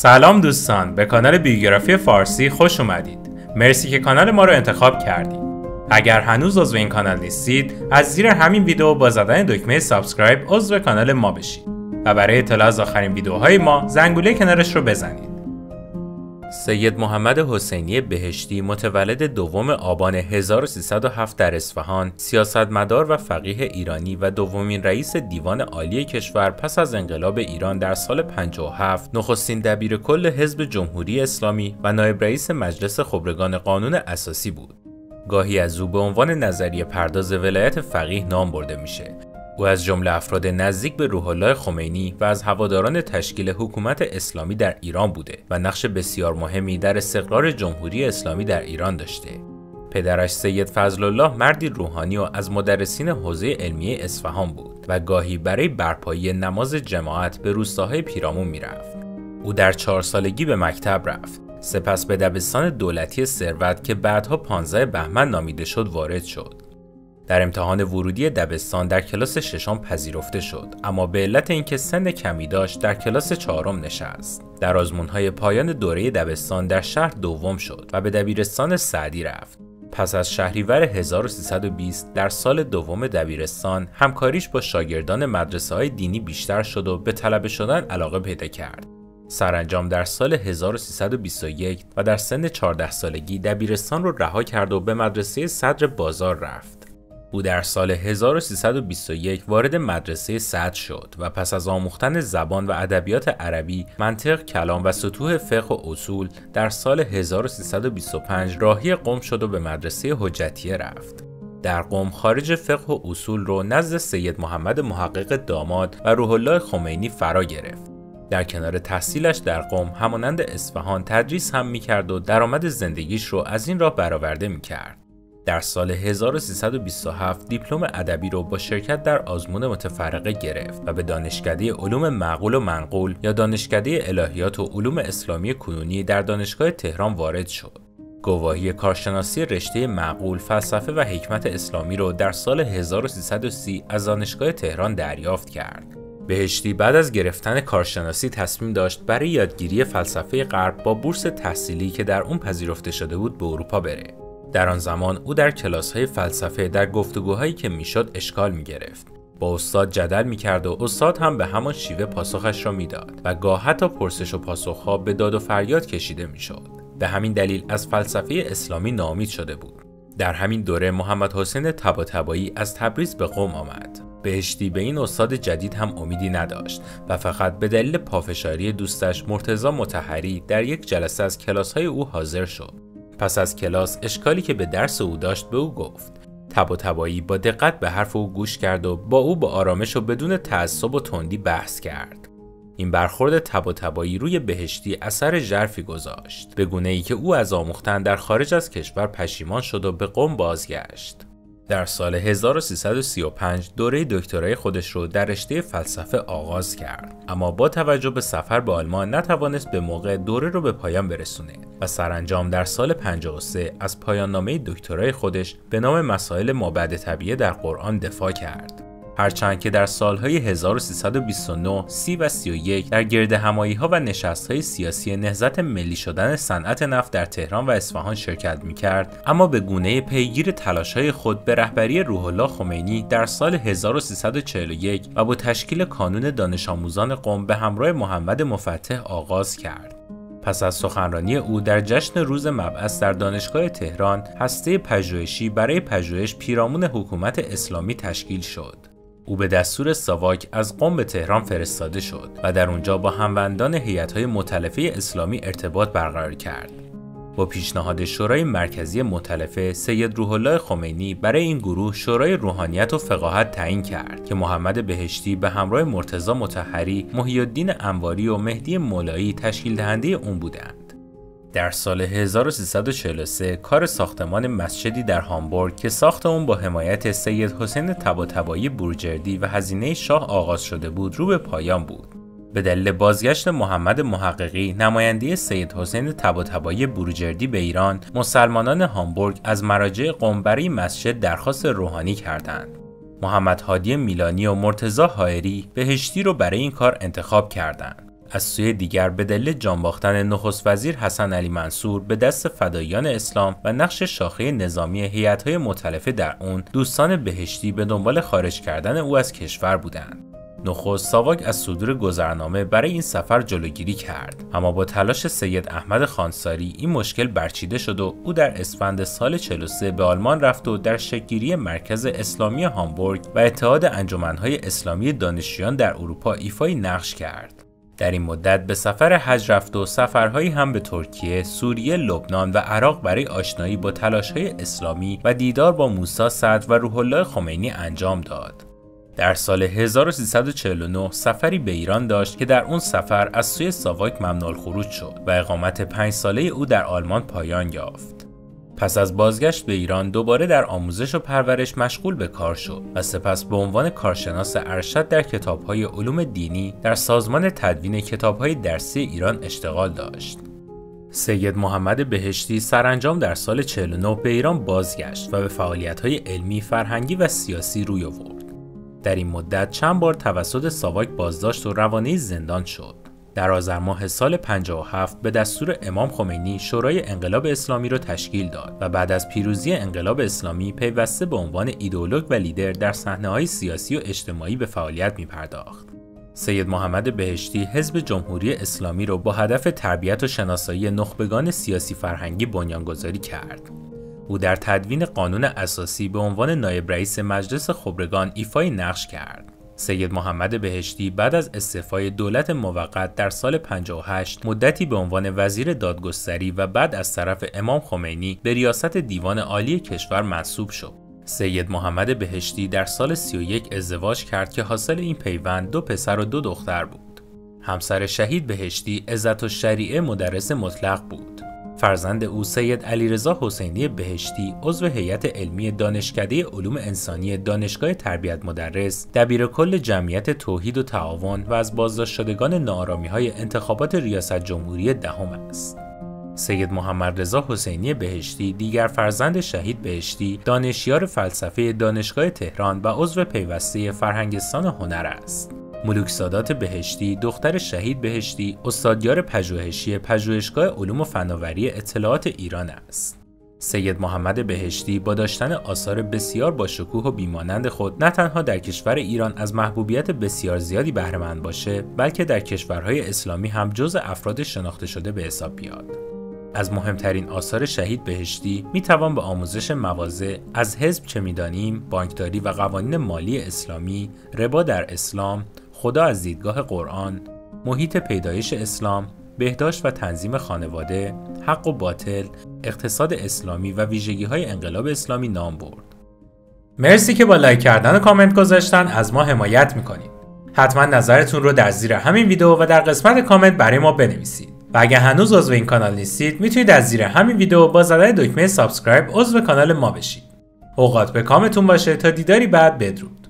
سلام دوستان، به کانال بیوگرافی فارسی خوش اومدید. مرسی که کانال ما رو انتخاب کردید. اگر هنوز عضو این کانال نیستید، از زیر همین ویدیو با زدن دکمه سابسکرایب عضو کانال ما بشید و برای اطلاع از آخرین ویدیوهای ما زنگوله کنارش رو بزنید. سید محمد حسینی بهشتی متولد دوم آبان 1307 در اصفهان، سیاستمدار و فقیه ایرانی و دومین رئیس دیوان عالی کشور پس از انقلاب ایران در سال 57، نخستین دبیرکل حزب جمهوری اسلامی و نایب رئیس مجلس خبرگان قانون اساسی بود. گاهی از او به عنوان نظریه پرداز ولایت فقیه نام برده میشه. او از جمله افراد نزدیک به روح الله خمینی و از هواداران تشکیل حکومت اسلامی در ایران بوده و نقش بسیار مهمی در استقرار جمهوری اسلامی در ایران داشته. پدرش سید فضل الله مردی روحانی و از مدرسین حوزه علمیه اصفهان بود و گاهی برای برپایی نماز جماعت به روستاهای پیرامون میرفت. او در 4 سالگی به مکتب رفت. سپس به دبستان دولتی ثروت که بعدها 15 بهمن نامیده شد وارد شد. در امتحان ورودی دبستان در کلاس 6 پذیرفته شد، اما به علت اینکه سن کمی داشت در کلاس 4 نشست. در آزمون‌های پایان دوره دبستان در شهر دوم شد و به دبیرستان سعدی رفت. پس از شهریور 1320 در سال دوم دبیرستان همکاریش با شاگردان مدرسه‌های دینی بیشتر شد و به طلبه شدن علاقه پیدا کرد. سرانجام در سال 1321 و در سن 14 سالگی دبیرستان رو رها کرد و به مدرسه صدر بازار رفت. او در سال 1321 وارد مدرسه صدر شد و پس از آموختن زبان و ادبیات عربی، منطق، کلام و سطوح فقه و اصول در سال 1325 راهی قم شد و به مدرسه حجتیه رفت. در قم خارج فقه و اصول رو نزد سید محمد محقق داماد و روح الله خمینی فرا گرفت. در کنار تحصیلش در قم همانند اصفهان تدریس هم می‌کرد و درآمد زندگیش رو از این راه برآورده می‌کرد. در سال 1327 دیپلم ادبی رو با شرکت در آزمون متفرقه گرفت و به دانشکده علوم معقول و منقول یا دانشکده الهیات و علوم اسلامی کنونی در دانشگاه تهران وارد شد. گواهی کارشناسی رشته معقول، فلسفه و حکمت اسلامی رو در سال 1330 از دانشگاه تهران دریافت کرد. بهشتی بعد از گرفتن کارشناسی تصمیم داشت برای یادگیری فلسفه غرب با بورس تحصیلی که در اون پذیرفته شده بود به اروپا بره. در آن زمان او در کلاس‌های فلسفه در گفتگوهایی که میشد اشکال می‌گرفت. با استاد جدل می‌کرد و استاد هم به همان شیوه پاسخش را میداد و گاه حتی پرسش و پاسخ‌ها به داد و فریاد کشیده میشد. به همین دلیل از فلسفه اسلامی ناامید شده بود. در همین دوره محمد حسین طباطبایی از تبریز به قم آمد. بهشتی به این استاد جدید هم امیدی نداشت و فقط به دلیل پافشاری دوستش مرتضی مطهری در یک جلسه از کلاس‌های او حاضر شد. پس از کلاس اشکالی که به درس او داشت به او گفت. طباطبایی با دقت به حرف او گوش کرد و با او با آرامش و بدون تعصب و تندی بحث کرد. این برخورد طباطبایی روی بهشتی اثر ژرفی گذاشت، به گونه‌ای که او از آموختن در خارج از کشور پشیمان شد و به قم بازگشت. در سال 1335 دوره دکترای خودش رو در رشته فلسفه آغاز کرد، اما با توجه به سفر به آلمان نتوانست به موقع دوره رو به پایان برسونه و سرانجام در سال 53 از پایان نامه دکترای خودش به نام مسائل مابعد طبیعه در قرآن دفاع کرد. هرچند که در سالهای 1329، 30 و 31 در گردهمایی‌ها و نشست‌های سیاسی نهضت ملی شدن صنعت نفت در تهران و اصفهان شرکت می‌کرد، اما به گونه پیگیر تلاش‌های خود به رهبری روح الله خمینی در سال 1341 و با تشکیل کانون دانش آموزان قم به همراه محمد مفتح آغاز کرد. پس از سخنرانی او در جشن روز مبعث در دانشگاه تهران، هسته پژوهشی برای پژوهش پیرامون حکومت اسلامی تشکیل شد. او به دستور ساواک از قم به تهران فرستاده شد و در اونجا با هموندان هیئت‌های مؤتلفه اسلامی ارتباط برقرار کرد. با پیشنهاد شورای مرکزی مؤتلفه، سید روح الله خمینی برای این گروه شورای روحانیت و فقاهت تعیین کرد که محمد بهشتی به همراه مرتضی مطهری، محی الدین انواری و مهدی مولایی تشکیل دهنده اون بودند. در سال 1343 کار ساختمان مسجدی در هامبورگ که ساخت اون با حمایت سید حسین طباطبایی بورجردی و هزینه شاه آغاز شده بود رو به پایان بود. به دلیل بازگشت محمد محققی، نماینده سید حسین طباطبایی بورجردی به ایران، مسلمانان هامبورگ از مراجع قم برای مسجد درخواست روحانی کردند. محمد هادی میلانی و مرتضی حائری بهشتی رو برای این کار انتخاب کردند. از سوی دیگر به دلیل جان باختن نخست وزیر حسن علی منصور به دست فداییان اسلام و نقش شاخه نظامی هیئت‌های مؤتلفه در اون، دوستان بهشتی به دنبال خارج کردن او از کشور بودند. نخست ساواک از صدور گذرنامه برای این سفر جلوگیری کرد، اما با تلاش سید احمد خانساری این مشکل برچیده شد و او در اسفند سال 43 به آلمان رفت و در شکل‌گیری مرکز اسلامی هامبورگ و اتحاد انجمن‌های اسلامی دانشجویان در اروپا ایفای نقش کرد. در این مدت به سفر حج رفت و سفرهایی هم به ترکیه، سوریه، لبنان و عراق برای آشنایی با تلاش‌های اسلامی و دیدار با موسی صدر و روح الله خمینی انجام داد. در سال 1349 سفری به ایران داشت که در اون سفر از سوی ساواک ممنوع الخروج شد و اقامت 5 ساله او در آلمان پایان یافت. پس از بازگشت به ایران دوباره در آموزش و پرورش مشغول به کار شد و سپس به عنوان کارشناس ارشد در کتاب‌های علوم دینی در سازمان تدوین کتاب‌های درسی ایران اشتغال داشت. سید محمد بهشتی سرانجام در سال 49 به ایران بازگشت و به فعالیت‌های علمی، فرهنگی و سیاسی روی آورد. در این مدت چند بار توسط ساواک بازداشت و روانه‌ای زندان شد. در آذر ماه سال 57 به دستور امام خمینی شورای انقلاب اسلامی را تشکیل داد و بعد از پیروزی انقلاب اسلامی پیوسته به عنوان ایدئولوگ و لیدر در صحنه‌های سیاسی و اجتماعی به فعالیت می‌پرداخت. سید محمد بهشتی حزب جمهوری اسلامی را با هدف تربیت و شناسایی نخبگان سیاسی فرهنگی بنیانگذاری کرد. او در تدوین قانون اساسی به عنوان نایب رئیس مجلس خبرگان ایفای نقش کرد. سید محمد بهشتی بعد از استعفای دولت موقت در سال 58 مدتی به عنوان وزیر دادگستری و بعد از طرف امام خمینی به ریاست دیوان عالی کشور منصوب شد. سید محمد بهشتی در سال 31 ازدواج کرد که حاصل این پیوند 2 پسر و 2 دختر بود. همسر شهید بهشتی عزت‌الشریعه مدرس مطلق بود. فرزند او سید علیرضا حسینی بهشتی عضو هیئت علمی دانشکده علوم انسانی دانشگاه تربیت مدرس، دبیرکل جمعیت توحید و تعاون و از بازداشت شدگان ناآرامی‌های انتخابات ریاست جمهوری دهم است. سید محمد رضا حسینی بهشتی دیگر فرزند شهید بهشتی، دانشیار فلسفه دانشگاه تهران و عضو پیوسته فرهنگستان هنر است. ملوک سادات بهشتی دختر شهید بهشتی استادیار پژوهشی پژوهشگاه علوم و فناوری اطلاعات ایران است. سید محمد بهشتی با داشتن آثار بسیار با شکوه و بیمانند خود نه تنها در کشور ایران از محبوبیت بسیار زیادی بهره مند باشه، بلکه در کشورهای اسلامی هم جزو افراد شناخته شده به حساب بیاد. از مهمترین آثار شهید بهشتی میتوان به آموزش مواضع از حزب چه میدانیم، بانکداری و قوانین مالی اسلامی، ربا در اسلام، خدا از دیدگاه قرآن، محیط پیدایش اسلام، بهداشت و تنظیم خانواده، حق و باطل، اقتصاد اسلامی و ویژگی‌های انقلاب اسلامی نام برد. مرسی که با لایک کردن و کامنت گذاشتن از ما حمایت میکنید. حتما نظرتون رو در زیر همین ویدیو و در قسمت کامنت برای ما بنویسید. و اگه هنوز عضو این کانال نیستید میتونید از زیر همین ویدیو با زدن دکمه سابسکرایب عضو کانال ما بشید. اوقات به کامتون باشه تا دیداری بعد. بدرود.